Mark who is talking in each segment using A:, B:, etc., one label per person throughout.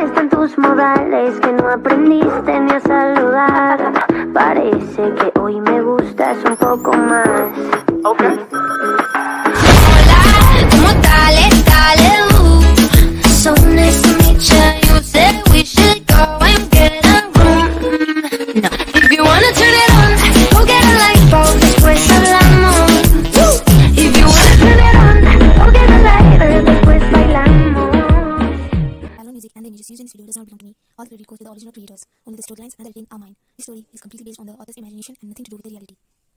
A: gustan tus modales, que no aprendiste ni a saludar. Parece que hoy me gustas un poco más. Okay.
B: Hola, ¿cómo estás? So nice to meet you. You said we should go and get a room. No, if you wanna turn it on, go get a light bulb, después hablamos. If you wanna turn it on, go get a lighter, después bailamos.
C: Background music and the images used in this video does not belong to me. All credit goes to the original creators. Only the storylines and the editing are mine. This story is completely based on the author's imagination and nothing to do with the reality.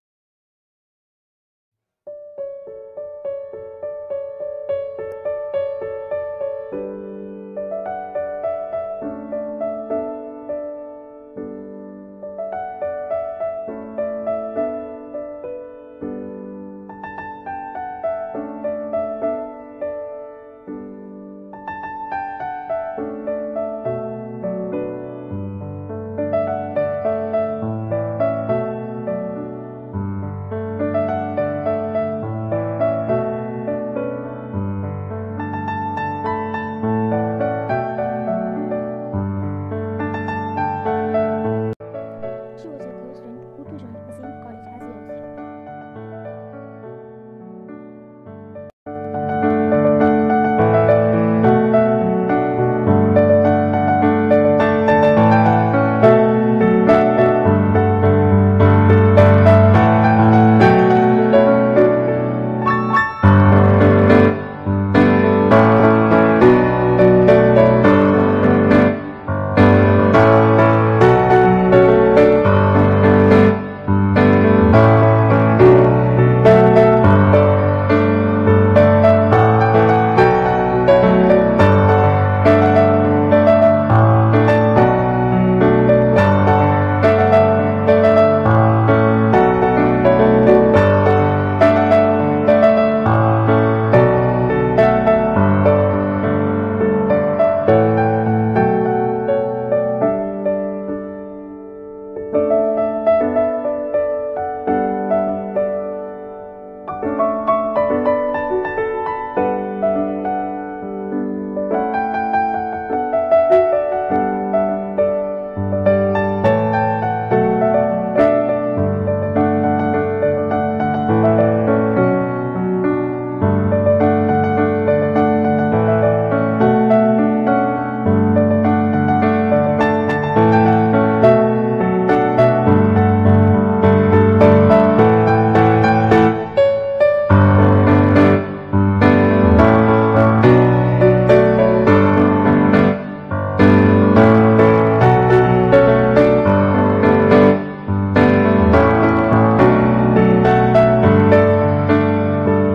C: She was your close friend who too joined the same college as yours.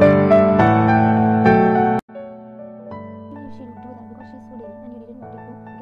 C: She would do that because she's so daring and you didn't want it to.